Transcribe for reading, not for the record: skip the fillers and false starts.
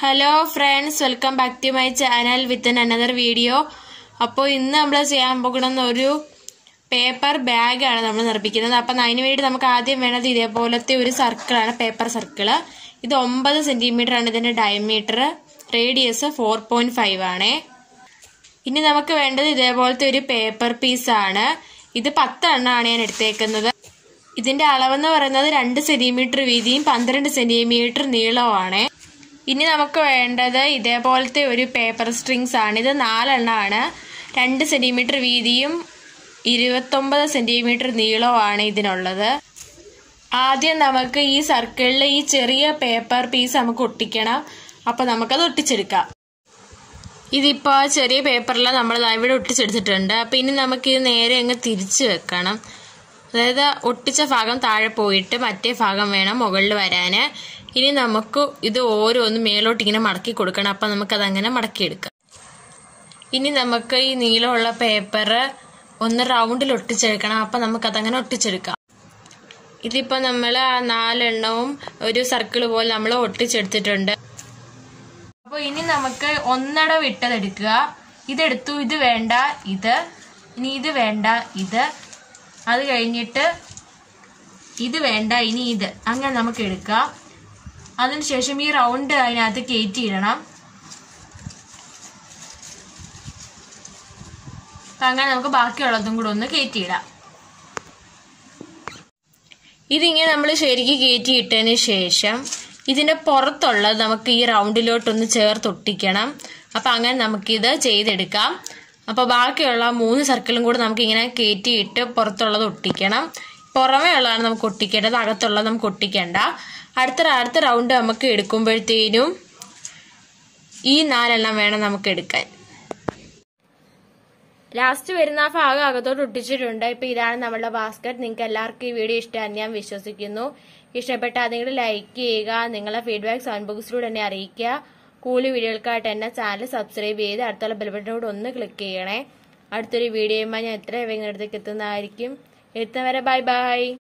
Hello friends, welcome back to my channel with another video. അപ്പോൾ ഇന്ന് നമ്മൾ ചെയ്യാൻ പോകുന്ന ഒരു പേപ്പർ ബാഗ് ആണ് നമ്മൾ നിർമ്മിക്കുന്നത്. അപ്പോൾ അതിനു വേണ്ടി നമുക്ക് ആദ്യം വേണ്ടത് ഇതേപോലത്തെ ഒരു സർക്കിൾ ആണ്, പേപ്പർ സർക്കിൾ. ഇത് 9 സെന്റിമീറ്റർ ആണ് ഇതിന്റെ ഡയമീറ്റർ, റേഡിയസ് 4.5 ആണ്. ഇനി നമുക്ക് വേണ്ടത് ഇതേപോലത്തെ ഒരു പേപ്പർ പീസ് ആണ്. ഇത് 10 എണ്ണമാണ് ഞാൻ എടുത്തേക്കുന്നത്. ഇതിന്റെ അളവെന്ന് പറയുന്നത് 2 സെന്റിമീറ്റർ വീതിയും 12 സെന്റിമീറ്റർ നീളവുമാണ്. ഇനി നമുക്ക് വേണ്ടത് ഇതേപോലത്തെ ഒരു പേപ്പർ സ്ട്രിങ്സ് ആണ്. ഇത് 4 എണ്ണമാണ്. 2 സെന്റിമീറ്റർ വീതിയും 29 സെന്റിമീറ്റർ നീളവുമാണ് ഇതിനുള്ളത്. ആദ്യം നമുക്ക് ഈ സർക്കിളിൽ ഈ ചെറിയ പേപ്പർ പീസ് നമുക്ക് ഒട്ടിക്കണം. അപ്പോൾ നമുക്കത് ഒട്ടിച്ചെടുക്കാം. ഇതിപ്പോൾ ചെറിയ പേപ്പറിൽ നമ്മൾ ഇവിടെ ഒട്ടിച്ചെടുത്തിട്ടുണ്ട്. അപ്പോൾ ഇനി നമുക്ക് ഇത് നേരെ അങ്ങ് തിരിച്ചു വെക്കണം. അതായത് ഒട്ടിച്ച ഭാഗം താഴെ പോയിട്ട് മറ്റേ ഭാഗം വേണം മുകളിൽ വരാൻ. ഇനി നമുക്ക് ഇത് ഓരോന്ന് മേലോട്ട് ഇങ്ങനെ മടക്കി കൊടുക്കണം. അപ്പം നമുക്കതങ്ങനെ മടക്കിയെടുക്കാം. ഇനി നമുക്ക് ഈ നീളമുള്ള പേപ്പർ ഒന്ന് റൗണ്ടിൽ ഒട്ടിച്ചെടുക്കണം. അപ്പം നമുക്കതങ്ങനെ ഒട്ടിച്ചെടുക്കാം. ഇതിപ്പോൾ നമ്മൾ 4 എണ്ണവും ഒരു സർക്കിൾ പോലെ നമ്മൾ ഒട്ടിച്ചെടുത്തിട്ടുണ്ട്. അപ്പോൾ ഇനി നമുക്ക് ഒന്നട വിട്ടതെടുക്കുക. ഇതെടുത്തു, ഇത് വേണ്ട ഇത്, ഇനി ഇത് വേണ്ട ഇത്, അത് കഴിഞ്ഞിട്ട് ഇത് വേണ്ട ഇനി ഇത്, അങ്ങനെ നമുക്ക് എടുക്കാം. അതിനുശേഷം ഈ റൗണ്ട് അതിനകത്ത് കയറ്റിയിടണം. അങ്ങനെ നമുക്ക് ബാക്കിയുള്ളതും കൂടെ ഒന്ന് കയറ്റിയിടാം. ഇതിങ്ങനെ നമ്മൾ ശരിക്കും കയറ്റിയിട്ടതിന് ശേഷം ഇതിന്റെ പുറത്തുള്ളത് നമുക്ക് ഈ റൗണ്ടിലോട്ടൊന്ന് ചേർത്തൊട്ടിക്കണം. അപ്പൊ അങ്ങനെ നമുക്കിത് ചെയ്തെടുക്കാം. അപ്പോൾ ബാക്കിയുള്ള 3 സർക്കിളും കൂടെ നമുക്ക് ഇങ്ങനെ കയറ്റിയിട്ട് പുറത്തുള്ളത് ഒട്ടിക്കണം. പുറമേ ഉള്ളതാണ് നമുക്ക് ഒട്ടിക്കേണ്ടത്, അകത്തുള്ളത് നമുക്ക് ഒട്ടിക്കേണ്ട. അടുത്ത റൗണ്ട് നമുക്ക് എടുക്കുമ്പോഴത്തേനും ഈ 4 എണ്ണം വേണം നമുക്ക് എടുക്കാൻ. ലാസ്റ്റ് വരുന്ന ആ ഭാഗം അകത്തോട്ട് ഒട്ടിച്ചിട്ടുണ്ട്. ഇപ്പൊ ഇതാണ് നമ്മുടെ ബാസ്ക്കറ്റ്. നിങ്ങൾക്ക് എല്ലാവർക്കും ഈ വീഡിയോ ഇഷ്ടമാണെന്ന് ഞാൻ വിശ്വസിക്കുന്നു. ഇഷ്ടപ്പെട്ടാൽ നിങ്ങൾ ലൈക്ക് ചെയ്യുക, നിങ്ങളെ ഫീഡ്ബാക്ക് കമന്റ് ബോക്സിലൂടെ എന്നെ അറിയിക്കുക. കൂടുതൽ വീഡിയോകൾക്കായിട്ട് എന്നെ ചാനൽ സബ്സ്ക്രൈബ് ചെയ്ത് അടുത്തുള്ള ബെൽ ബട്ടനോട് ഒന്ന് ക്ലിക്ക് ചെയ്യണേ. അടുത്തൊരു വീഡിയോയുമായി ഞാൻ എത്ര വേഗം അടുത്തേക്ക് എത്തുന്നതായിരിക്കും. എത്തുന്നവരെ ബൈ ബൈ.